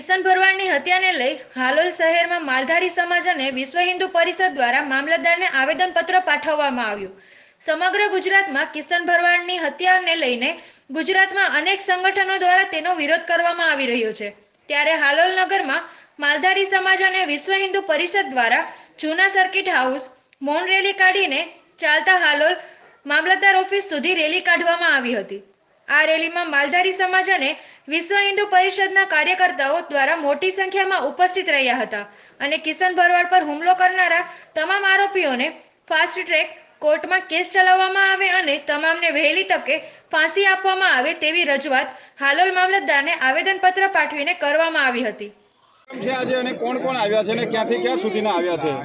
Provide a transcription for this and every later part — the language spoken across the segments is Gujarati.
કિશન ભરવાડની હત્યાને લઈ હાલોલ શહેરમાં માલધારી સમાજ અને વિશ્વ હિન્દુ પરિષદ દ્વારા મામલતદારને આવેદનપત્ર પાઠવવામાં આવ્યું। સમગ્ર ગુજરાતમાં કિશન ભરવાડની હત્યાને લઈને ગુજરાતમાં અનેક સંગઠનો દ્વારા તેનો વિરોધ કરવામાં આવી રહ્યો છે। ત્યારે હાલોલ નગરમાં માલધારી સમાજ અને વિશ્વ હિન્દુ પરિષદ દ્વારા જૂના સર્કિટ હાઉસ મૌન રેલી કાઢીને ચાલતા હાલોલ મામલતદાર ઓફિસ સુધી રેલી કાઢવામાં આવી હતી। આ રેલીમાં માલધારી સમાજ અને વિશ્વ હિન્દુ પરિષદના કાર્યકર્તાઓ દ્વારા મોટી સંખ્યામાં ઉપસ્થિત રહ્યા હતા અને કિશન ભરવાડ પર હુમલો કરનારા તમામ આરોપીઓને ફાસ્ટ ટ્રેક કોર્ટમાં કેસ ચલાવવામાં આવે અને તમામને વહેલી તકે ફાંસી આપવામાં આવે તેવી રજૂઆત હાલોલ મામલતદારને આવેદનપત્ર પાઠવીને કરવામાં આવી હતી। આજે અને કોણ કોણ આવ્યા છે અને ક્યાંથી ક્યાં સુધીના આવ્યા છે?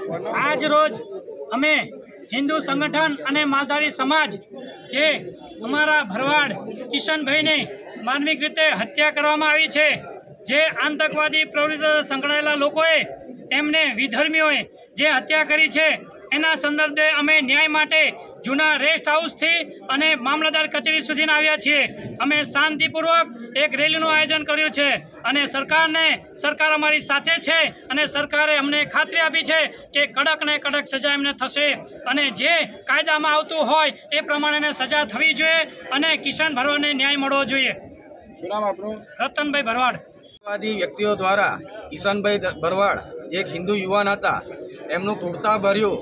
આજ રોજ અમે હિન્દુ સંગઠન અને માલધારી સમાજ જે અમારા ભરવાડ કિશનભાઈને માનવિક રીતે હત્યા કરવામાં આવી છે, જે આતંકવાદી પ્રવૃત્તિઓ સંકળાયેલા લોકોએ એમને વિધર્મીઓએ જે હત્યા કરી છે એના સંદર્ભે અમે ન્યાય માટે જૂના રેસ્ટ હાઉસથી અને મામલતદાર કચેરી સુધીના આવ્યા છીએ। અમે શાંતિપૂર્વક એક રેલીનું આયોજન કર્યું છે અને સરકાર અમારી સાથે છે અને સરકારે અમને ખાતરી આપી છે કે કડક ને કડક સજા એમને થશે અને જે કાયદામાં આવતું હોય એ પ્રમાણે સજા થવી જોઈએ અને કિશન ભરવાડને ન્યાય મળવો જોઈએ। શું નામ આપનું? રતનભાઈ ભરવાડ। આતંકવાદી વ્યક્તિઓ દ્વારા કિશનભાઈ ભરવાડ જે એક હિન્દુ યુવાન હતા એમનું ક્રૂરતાભર્યું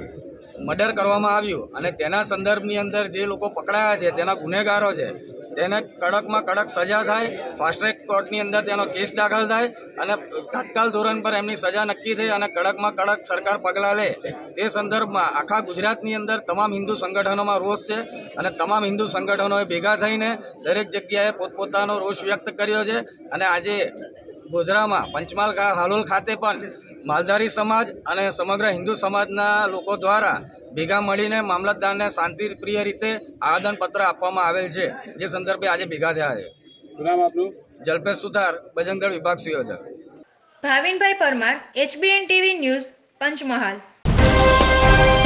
મર્ડર કરવામાં આવ્યું અને તેના સંદર્ભની અંદર જે લોકો પકડાયા છે તેના ગુનેગારો છે તેને કડકમાં કડક સજા થાય, ફાસ્ટ ટ્રેક કોર્ટની અંદર તેનો કેસ દાખલ થાય અને તાત્કાલ ધોરણ પર એમની સજા નક્કી થઈ અને કડકમાં કડક સરકાર પગલાં લે તે સંદર્ભમાં આખા ગુજરાતની અંદર તમામ હિન્દુ સંગઠનોમાં રોષ છે અને તમામ હિન્દુ સંગઠનોએ ભેગા થઈને દરેક જગ્યાએ પોતપોતાનો રોષ વ્યક્ત કર્યો છે અને આજે ગોધરામાં પંચમહાલ હાલોલ ખાતે પણ માલધારી સમાજ અને સમગ્ર હિન્દુ સમાજના લોકો દ્વારા ભેગા મળીને મામલતદારને શાંતિપ્રિય રીતે આવેદનપત્ર આપવામાં આવેલ છે, જે સંદર્ભે આજે ભેગા થયા છે। શું નામ આપનું? જલ્પેશ સુથાર, બજરંગદળ વિભાગ સંયોજક। Bhavinbhai Parmar, HBN TV news, Panchmahal.